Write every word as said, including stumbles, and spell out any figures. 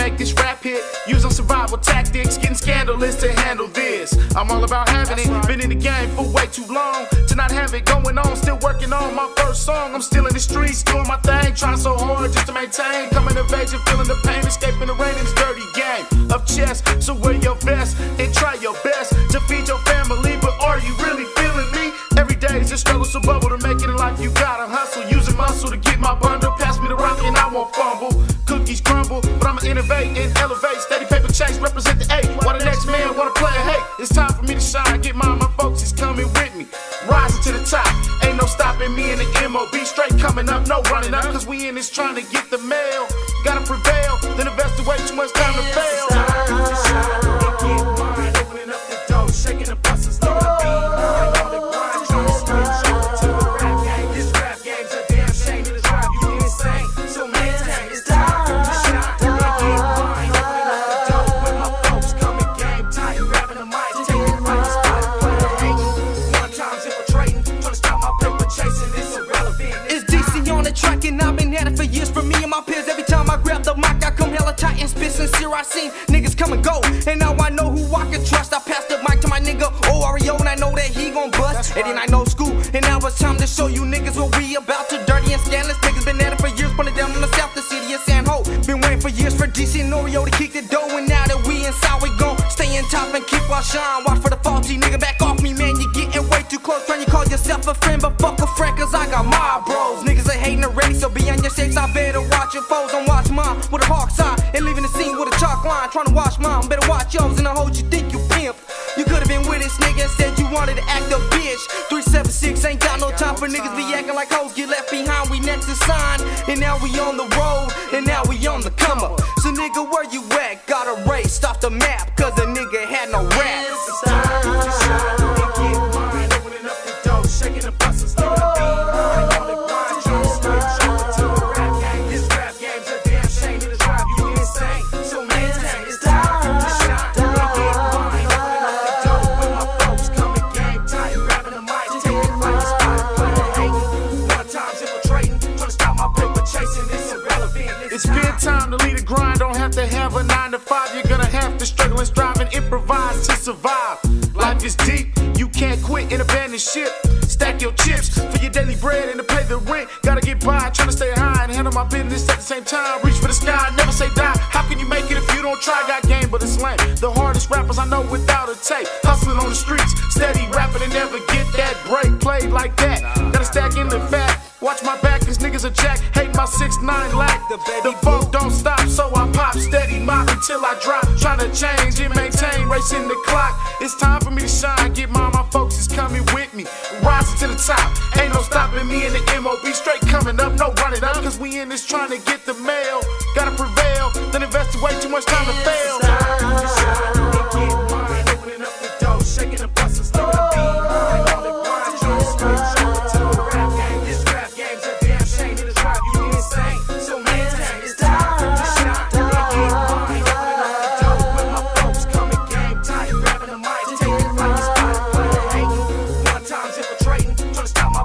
make this rap hit. Using survival tactics, getting scandalous to handle this. I'm all about having it, been in the game for way too long to not have it going on. Still working on my first song. I'm still in the streets, doing my thing, trying so hard just to maintain. Coming of age and feeling the pain, escaping the rain in this dirty game of chess. So wear your vest and try your best to feed your family, but are you really feeling me? Every day is a struggle, so bubble to make it in life. You gotta hustle, using muscle to get my bundle. Pass me the rock and I won't fumble. Cookies crumble, but I'ma innovate and elevate. Steady paper chase, represent the eight. While the next man wanna play a hate. It's time for me to shine, get mine, my folks is coming with me. Rising to the top, ain't no stopping me in the M O B. Straight coming up, no running up, cause we in this trying to get the mail. Gotta prevail, then invest away, too much time to fail. It's time for me to shine, get mine, opening up the door, shaking the buses, through the beat. And all the grind, trying to switch over to the rap game. This rap game's a damn shame, it'll drive you insane. So maintain, it's time for me to shine, get mine, opening up the door. When my folks coming game tight, grabbing the mic, taking right the spot, playing hate. One time's infiltrating, trying to stop my paper chasing, it's irrelevant. It's D C on the track and I've been at it for years. For me and my peers, every time I grab the mic, I come hella tight and spit sincere. I seen niggas come and go, and now I know who I can trust. I passed the mic to my nigga O R E O, and I know that he gon' bust. And then I know school, and now it's time to show you niggas what we about to. Dirty and scandalous niggas been at it for years, put it down in the south, the city of San Ho. Been waiting for years for D C and Oreo to kick the door, and now that we inside, we gon' stay in top and keep our shine. Watch for the faulty nigga, back off me, man. You getting way too close, trying to call yourself a friend, but fuck a friend, cause I got my bros. Niggas are hating already, so be on your shakes. I better watch your foes, don't watch mine with a hawk's eye, and leaving the scene with a chalk line. Trying to watch mine, better watch yours, and I hold you think you pimp. You could've been with this nigga and said you wanted to act a bitch. three seven six ain't got no time for niggas be acting like hoes. Get left behind, we next to sign. And now we on the road, and now we on the come up. So nigga, where you at? Got erased off the map, cause a nigga had no rap. It's time for me to shine, get mine, opening up the door, shaking the buses, through the beat. And all the grind, trying to switch over to the rap game. This rap game's a damn shame, it'll drive you insane. So maintain, it's time for me to shine, get mine, opening up the door. When my folks coming game tight, grabbing the mic, taking right the spot, playing hate. One time's infiltrating, trying to stop my paper chasing, it's irrelevant. It's been time to lead a grind, don't have to have a nine to five. You're gonna have to struggle and strive and improvise to survive. Life is deep, you can't quit and abandon ship. Stack your chips for your daily bread and to pay the rent. Gotta get by, trying to stay high and handle my business at the same time. Reach for the sky, never say die. How can you make it if you don't try? Got game, but it's lame. The hardest rappers I know without a tape. Hustling on the streets, steady rapping and never get that break. Played like that, gotta stack in the fat. Watch my back, cause niggas are jack. Hate my six nine lack. The funk don't stop, so I pop steady mop until I drop. Trying to change and maintain, racing the clock. It's time for me to shine, get mine, my folks is coming with me. Rising to the top, ain't no stopping me in the M O B. Straight coming up, no running up, cause we in this trying to get the mail. Gotta prevail, then invest way too much time to fail. It's time for me to shine, get mine, opening up the door, shaking the buses, through the beat. And all the grind, trying to switch over to the rap game. This rap game's a damn shame, it'll drive you insane. So maintain, it's time for me to shine, get mine, opening up the door. When my folks coming game tight, grabbing the mic, taking right the spot, playing hate. One time's infiltrating, trying to stop my